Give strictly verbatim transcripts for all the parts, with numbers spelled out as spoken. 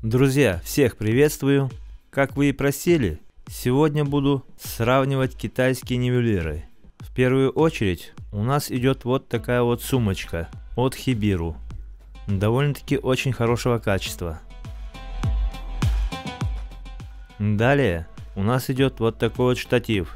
Друзья, всех приветствую! Как вы и просили, сегодня буду сравнивать китайские нивелиры. В первую очередь у нас идет вот такая вот сумочка от Хибиру. Довольно-таки очень хорошего качества. Далее у нас идет вот такой вот штатив.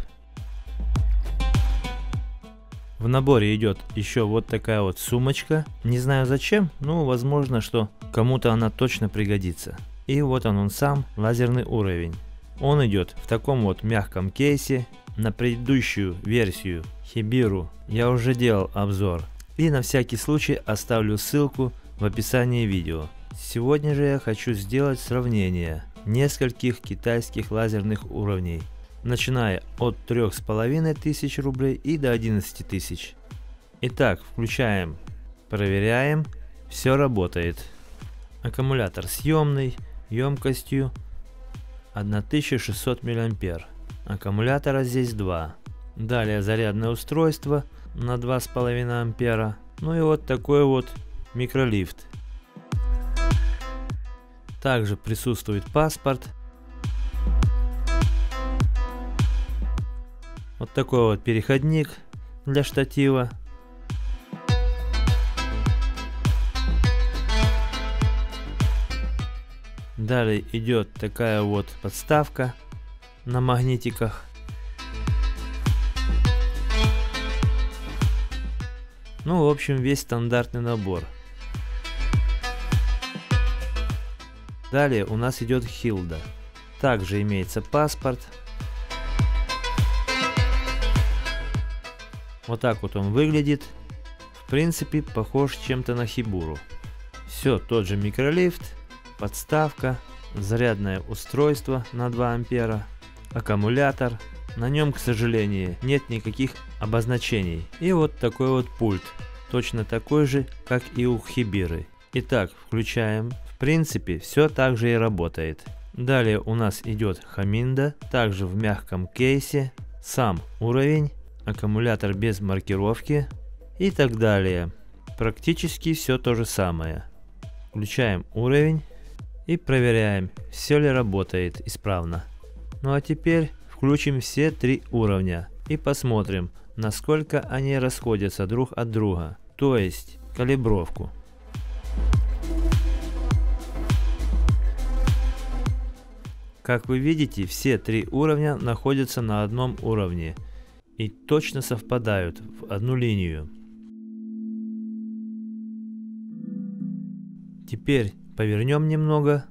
В наборе идет еще вот такая вот сумочка. Не знаю зачем, но возможно, что кому-то она точно пригодится. И вот он, он сам, лазерный уровень. Он идет в таком вот мягком кейсе. На предыдущую версию Хибиру я уже делал обзор. И на всякий случай оставлю ссылку в описании видео. Сегодня же я хочу сделать сравнение нескольких китайских лазерных уровней, начиная от трёх с половиной тысяч рублей и до одиннадцати тысяч. Итак, включаем, проверяем, все работает. Аккумулятор съемный, емкостью тысяча шестьсот миллиампер. Аккумулятора здесь два. Далее зарядное устройство на два с половиной ампера. Ну и вот такой вот микролифт. Также присутствует паспорт. Вот такой вот переходник для штатива. Далее идет такая вот подставка на магнитиках. Ну, в общем, весь стандартный набор. Далее у нас идет Хилда. Также имеется паспорт. Вот так вот он выглядит. В принципе, похож чем-то на Хибиру. Все тот же микролифт, подставка, зарядное устройство на два ампера, аккумулятор. На нем, к сожалению, нет никаких обозначений. И вот такой вот пульт, точно такой же, как и у Хибиры. Итак, включаем. В принципе, все так же и работает. Далее у нас идет Хаминда, также в мягком кейсе, сам уровень, аккумулятор без маркировки и так далее. Практически все то же самое. Включаем уровень и проверяем, все ли работает исправно. Ну а теперь включим все три уровня и посмотрим, насколько они расходятся друг от друга, то есть калибровку. Как вы видите, все три уровня находятся на одном уровне и точно совпадают в одну линию. Теперь повернем немного.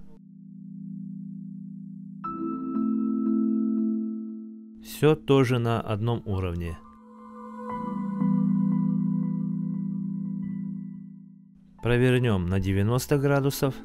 Все тоже на одном уровне. Провернем на девяносто градусов.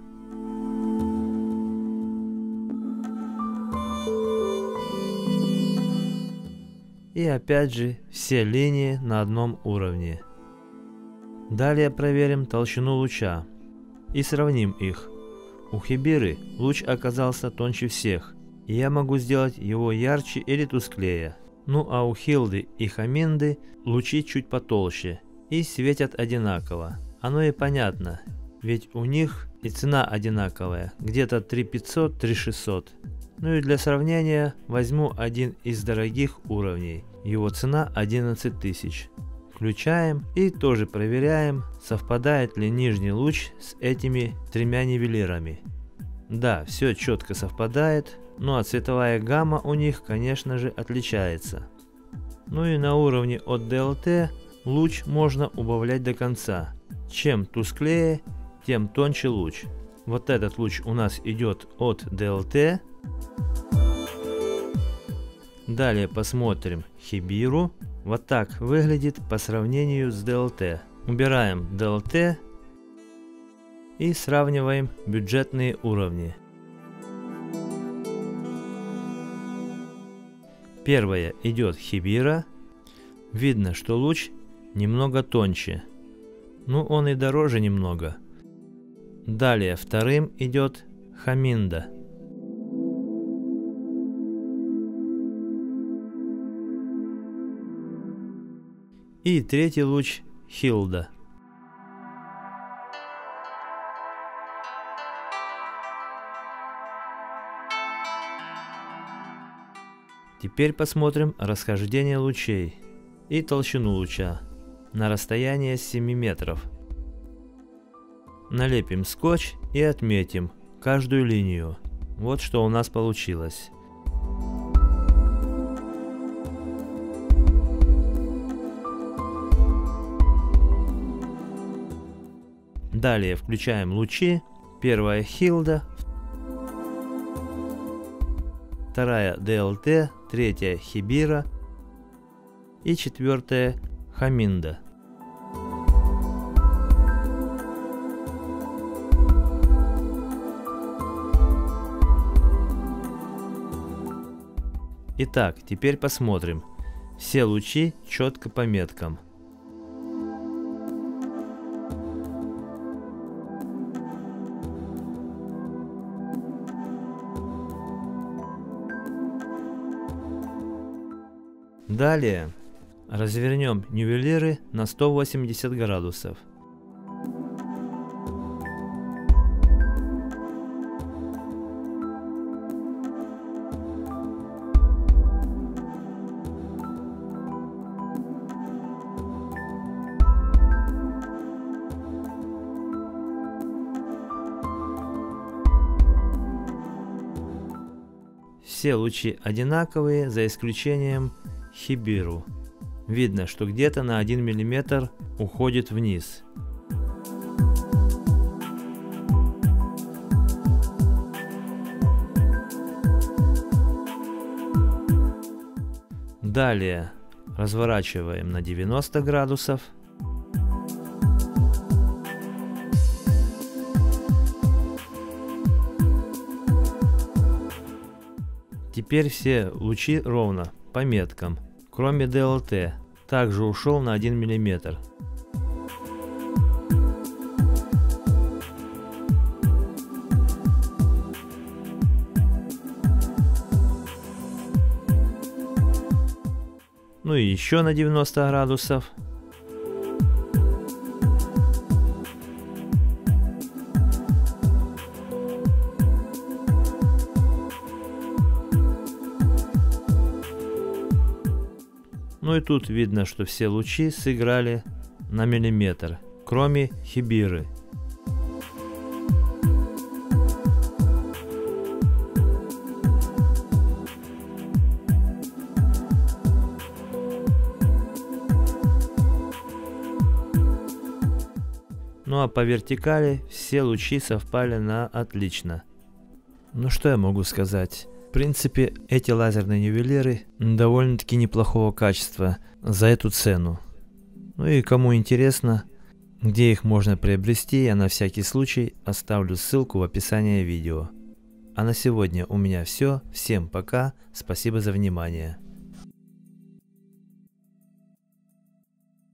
И опять же все линии на одном уровне. Далее проверим толщину луча и сравним их. У Хибиры луч оказался тоньше всех, и я могу сделать его ярче или тусклее. Ну а у Хилды и Хаминды лучи чуть потолще и светят одинаково. Оно и понятно, ведь у них и цена одинаковая, где-то три пятьсот — три шестьсот. Ну и для сравнения возьму один из дорогих уровней. Его цена одиннадцать тысяч. Включаем и тоже проверяем, совпадает ли нижний луч с этими тремя нивелирами. Да, все четко совпадает, ну а цветовая гамма у них, конечно же, отличается. Ну и на уровне от ди эл ти луч можно убавлять до конца. Чем тусклее, тем тоньше луч. Вот этот луч у нас идет от ди эл ти. Далее посмотрим Хибиру. Вот так выглядит по сравнению с ди эл ти. Убираем ди эл ти и сравниваем бюджетные уровни. Первая идет Хибира. Видно, что луч немного тоньше. Ну, он и дороже немного. Далее вторым идет Хаминда. И третий луч Хилда. . Теперь посмотрим расхождение лучей и толщину луча на расстояние семи метров. Налепим скотч и отметим каждую линию. Вот что у нас получилось. Далее включаем лучи. Первая Хилда, вторая ди эл ти, третья Хибира и четвертая Хаминда. Итак, теперь посмотрим. Все лучи четко по меткам. Далее развернем нивелиры на сто восемьдесят градусов. Все лучи одинаковые, за исключением Хибиру. Видно, что где-то на один миллиметр уходит вниз. Далее разворачиваем на девяносто градусов. Теперь все лучи ровно по меткам, кроме ди эл ти, также ушел на один миллиметр. Ну и еще на девяносто градусов. Ну и тут видно, что все лучи сыграли на миллиметр, кроме Хибиры. Ну а по вертикали все лучи совпали на отлично. Ну что я могу сказать? В принципе, эти лазерные нивелиры довольно-таки неплохого качества за эту цену. Ну и кому интересно, где их можно приобрести, я на всякий случай оставлю ссылку в описании видео. А на сегодня у меня все. Всем пока. Спасибо за внимание.